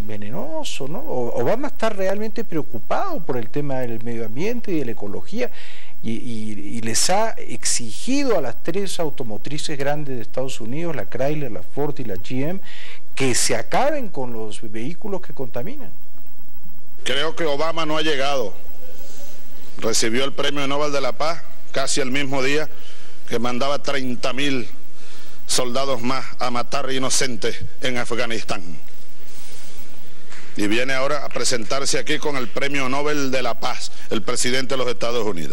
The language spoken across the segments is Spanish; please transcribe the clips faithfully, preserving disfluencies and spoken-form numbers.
venenoso, ¿no? Obama está realmente preocupado por el tema del medio ambiente y de la ecología y, y, y les ha exigido a las tres automotrices grandes de Estados Unidos, la Chrysler, la Ford y la G M, que se acaben con los vehículos que contaminan. Creo que Obama no ha llegado. Recibió el Premio Nobel de la Paz casi el mismo día que mandaba treinta mil soldados más a matar inocentes en Afganistán. Y viene ahora a presentarse aquí con el Premio Nobel de la Paz, el presidente de los Estados Unidos.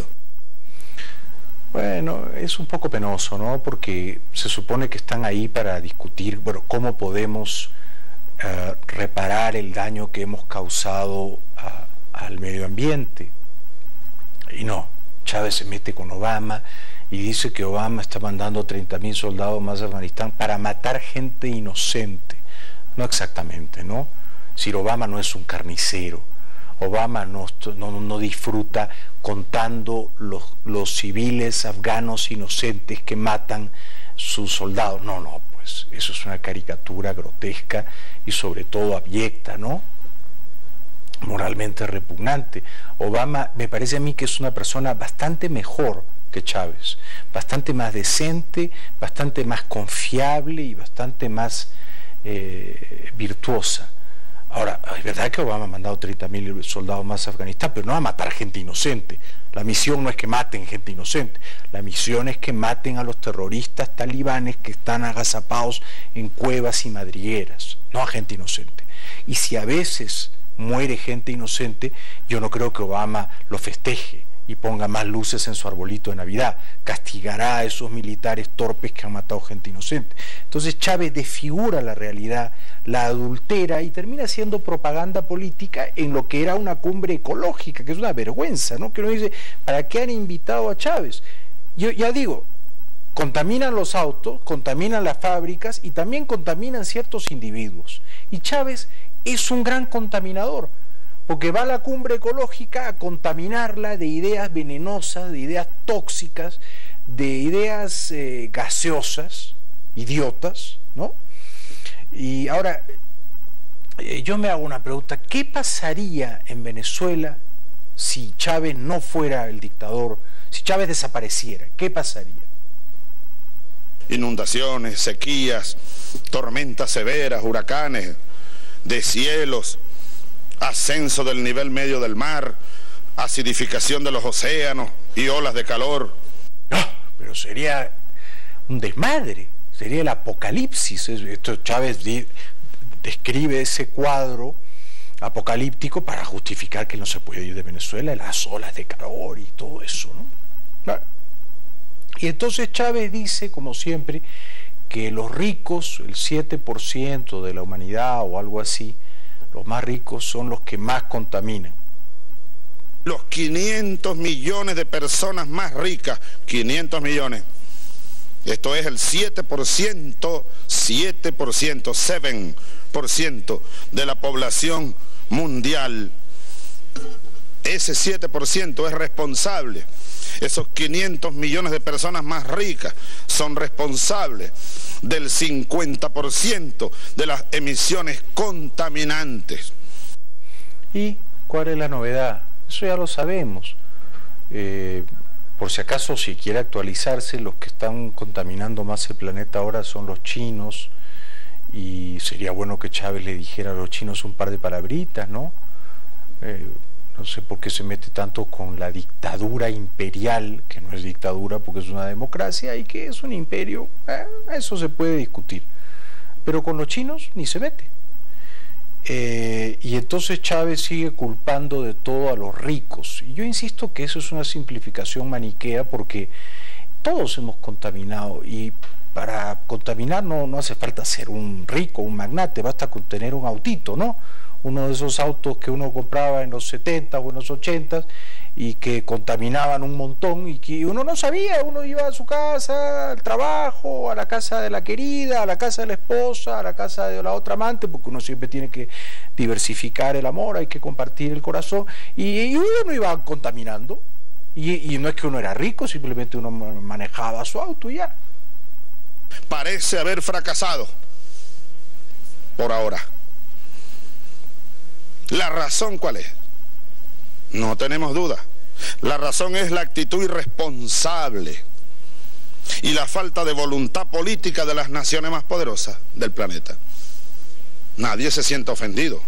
Bueno, es un poco penoso, ¿no? Porque se supone que están ahí para discutir, bueno, cómo podemos uh, reparar el daño que hemos causado a, al medio ambiente. Y no, Chávez se mete con Obama y dice que Obama está mandando treinta mil soldados más a Afganistán para matar gente inocente. No exactamente, ¿no? Si Obama no es un carnicero, Obama no, no, no disfruta contando los, los civiles afganos inocentes que matan sus soldados. No, no, pues eso es una caricatura grotesca y sobre todo abyecta, ¿no? Moralmente repugnante. Obama me parece a mí que es una persona bastante mejor que Chávez, bastante más decente, bastante más confiable y bastante más eh, virtuosa. Ahora, es verdad que Obama ha mandado treinta mil soldados más a Afganistán, pero no a matar gente inocente. La misión no es que maten gente inocente, la misión es que maten a los terroristas talibanes que están agazapados en cuevas y madrigueras, no a gente inocente. Y si a veces muere gente inocente, yo no creo que Obama lo festeje y ponga más luces en su arbolito de Navidad, castigará a esos militares torpes que han matado gente inocente. Entonces Chávez desfigura la realidad, la adultera y termina siendo propaganda política en lo que era una cumbre ecológica, que es una vergüenza, ¿no? Que uno dice, ¿para qué han invitado a Chávez? Yo ya digo, contaminan los autos, contaminan las fábricas y también contaminan ciertos individuos. Y Chávez es un gran contaminador, porque va a la cumbre ecológica a contaminarla de ideas venenosas, de ideas tóxicas, de ideas eh, gaseosas, idiotas, ¿no? Y ahora, eh, yo me hago una pregunta, ¿qué pasaría en Venezuela si Chávez no fuera el dictador, si Chávez desapareciera? ¿Qué pasaría? Inundaciones, sequías, tormentas severas, huracanes, deshielos, ascenso del nivel medio del mar, acidificación de los océanos y olas de calor. No, pero sería un desmadre, sería el apocalipsis. Esto Chávez de, describe ese cuadro apocalíptico para justificar que no se puede ir de Venezuela, las olas de calor y todo eso, ¿no? Y entonces Chávez dice, como siempre, que los ricos, el siete por ciento de la humanidad o algo así, los más ricos son los que más contaminan. Los quinientos millones de personas más ricas, quinientos millones, esto es el siete por ciento, siete por ciento, siete por ciento de la población mundial. Ese siete por ciento es responsable. Esos quinientos millones de personas más ricas son responsables del cincuenta por ciento de las emisiones contaminantes. ¿Y cuál es la novedad? Eso ya lo sabemos. Eh, por si acaso, si quiere actualizarse, los que están contaminando más el planeta ahora son los chinos, y sería bueno que Chávez le dijera a los chinos un par de palabritas, ¿no? Eh, no sé por qué se mete tanto con la dictadura imperial, que no es dictadura porque es una democracia, y que es un imperio, eh, eso se puede discutir. Pero con los chinos ni se mete. Eh, y entonces Chávez sigue culpando de todo a los ricos. Y yo insisto que eso es una simplificación maniquea, porque todos hemos contaminado, y para contaminar no, no hace falta ser un rico, un magnate, basta con tener un autito, ¿no? Uno de esos autos que uno compraba en los setenta o en los ochenta y que contaminaban un montón y que uno no sabía, uno iba a su casa, al trabajo, a la casa de la querida, a la casa de la esposa, a la casa de la otra amante, porque uno siempre tiene que diversificar el amor, hay que compartir el corazón, y, y uno no iba contaminando, y, y no es que uno era rico, simplemente uno manejaba su auto y ya. Parece haber fracasado por ahora. ¿La razón cuál es? No tenemos duda. La razón es la actitud irresponsable y la falta de voluntad política de las naciones más poderosas del planeta. Nadie se siente ofendido.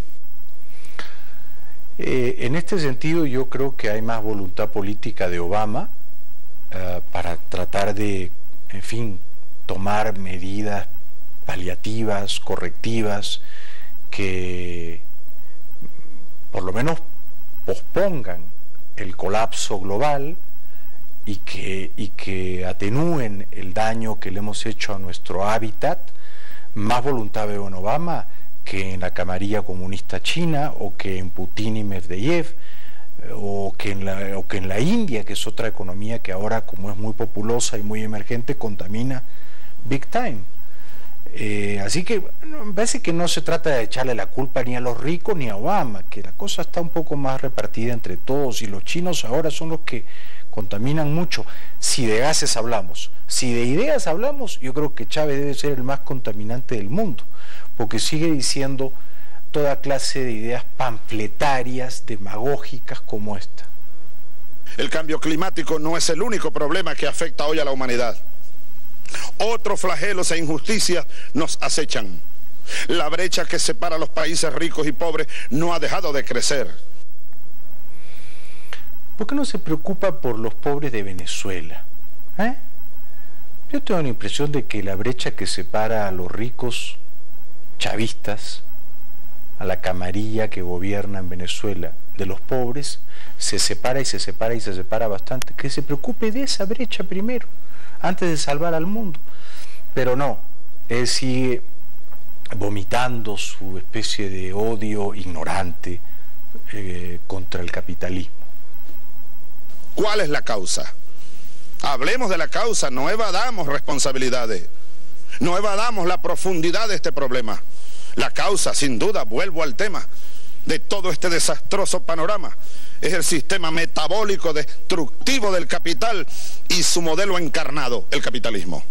Eh, en este sentido yo creo que hay más voluntad política de Obama uh, para tratar de, en fin, tomar medidas paliativas, correctivas, que por lo menos pospongan el colapso global y que, y que atenúen el daño que le hemos hecho a nuestro hábitat. Más voluntad veo en Obama que en la camarilla comunista china, o que en Putin y Medvedev, o que en la, o que en la India, que es otra economía que ahora, como es muy populosa y muy emergente, contamina big time. Eh, así que me parece que no se trata de echarle la culpa ni a los ricos ni a Obama, que la cosa está un poco más repartida entre todos, y los chinos ahora son los que contaminan mucho. Si de gases hablamos, si de ideas hablamos, yo creo que Chávez debe ser el más contaminante del mundo, porque sigue diciendo toda clase de ideas panfletarias, demagógicas como esta. El cambio climático no es el único problema que afecta hoy a la humanidad. Otros flagelos e injusticias nos acechan. La brecha que separa a los países ricos y pobres no ha dejado de crecer. ¿Por qué no se preocupa por los pobres de Venezuela? ¿Eh? Yo tengo la impresión de que la brecha que separa a los ricos chavistas, a la camarilla que gobierna en Venezuela, de los pobres, se separa y se separa y se separa bastante. Que se preocupe de esa brecha primero, antes de salvar al mundo. Pero no, él sigue vomitando su especie de odio ignorante eh, contra el capitalismo. ¿Cuál es la causa? Hablemos de la causa, no evadamos responsabilidades, no evadamos la profundidad de este problema. La causa, sin duda, vuelvo al tema de todo este desastroso panorama, es el sistema metabólico destructivo del capital y su modelo encarnado, el capitalismo.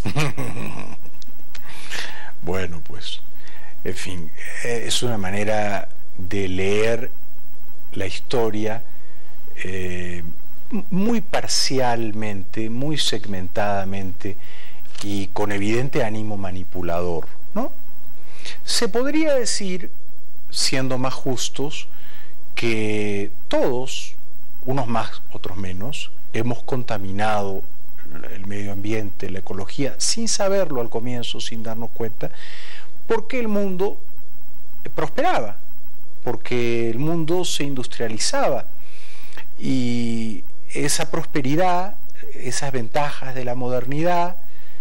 Bueno, pues, en fin, es una manera de leer la historia eh, muy parcialmente, muy segmentadamente y con evidente ánimo manipulador, ¿no? Se podría decir, siendo más justos, que todos, unos más, otros menos, hemos contaminado el medio ambiente, la ecología, sin saberlo al comienzo, sin darnos cuenta, porque el mundo prosperaba, porque el mundo se industrializaba, y esa prosperidad, esas ventajas de la modernidad,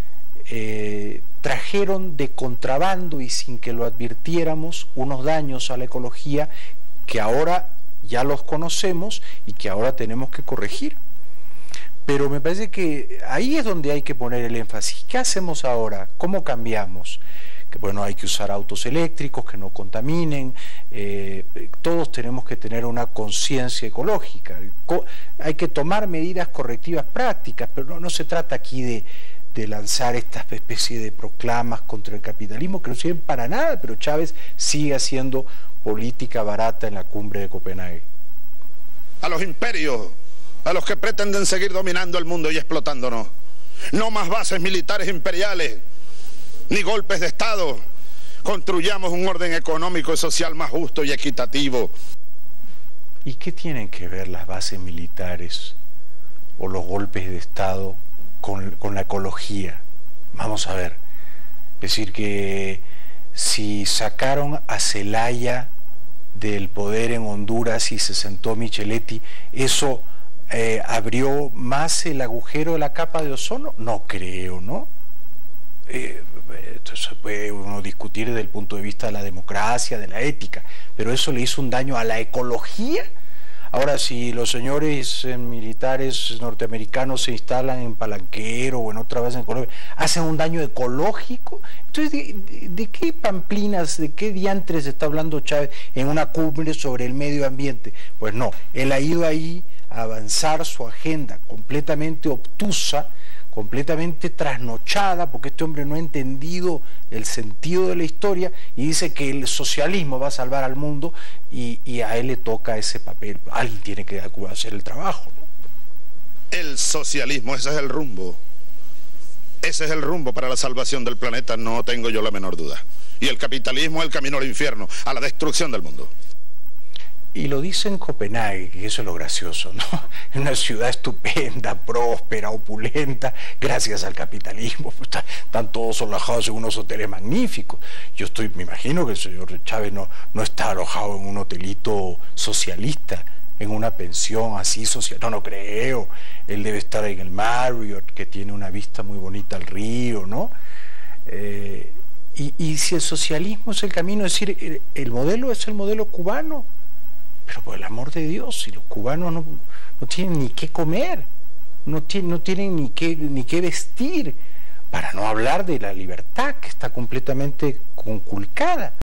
eh, trajeron de contrabando y sin que lo advirtiéramos unos daños a la ecología que ahora ya los conocemos y que ahora tenemos que corregir. Pero me parece que ahí es donde hay que poner el énfasis. ¿Qué hacemos ahora? ¿Cómo cambiamos? Que bueno, hay que usar autos eléctricos que no contaminen, eh, todos tenemos que tener una conciencia ecológica, Co hay que tomar medidas correctivas prácticas, pero no, no se trata aquí de, de lanzar esta especie de proclamas contra el capitalismo que no sirven para nada, pero Chávez sigue haciendo política barata en la cumbre de Copenhague. A los imperios, a los que pretenden seguir dominando el mundo y explotándonos, no más bases militares imperiales, ni golpes de Estado. Construyamos un orden económico y social más justo y equitativo. ¿Y qué tienen que ver las bases militares o los golpes de Estado con, con la ecología? Vamos a ver. Es decir, que si sacaron a Zelaya del poder en Honduras y se sentó Micheletti, ¿eso eh, abrió más el agujero de la capa de ozono? No creo, ¿no? Eh, entonces puede uno discutir desde el punto de vista de la democracia, de la ética, pero eso le hizo un daño a la ecología. Ahora, si los señores eh, militares norteamericanos se instalan en Palanquero o en otra base en Colombia, hacen un daño ecológico. Entonces, ¿de, de, de qué pamplinas, de qué diantres está hablando Chávez en una cumbre sobre el medio ambiente? Pues no, él ha ido ahí a avanzar su agenda completamente obtusa, completamente trasnochada, porque este hombre no ha entendido el sentido de la historia y dice que el socialismo va a salvar al mundo y, y a él le toca ese papel. Alguien tiene que hacer el trabajo, ¿no? El socialismo, ese es el rumbo. Ese es el rumbo para la salvación del planeta, no tengo yo la menor duda. Y el capitalismo es el camino al infierno, a la destrucción del mundo. Y lo dice en Copenhague, que eso es lo gracioso, ¿no? En una ciudad estupenda, próspera, opulenta, gracias al capitalismo. Están todos alojados en unos hoteles magníficos. Yo estoy, me imagino que el señor Chávez no, no está alojado en un hotelito socialista, en una pensión así social. No, no creo. Él debe estar en el Marriott, que tiene una vista muy bonita al río, ¿no? Eh, y, y si el socialismo es el camino, es decir, el, el modelo es el modelo cubano. Pero por el amor de Dios, si los cubanos no, no tienen ni qué comer, no, tienen, no tienen ni qué, ni qué vestir, para no hablar de la libertad que está completamente conculcada.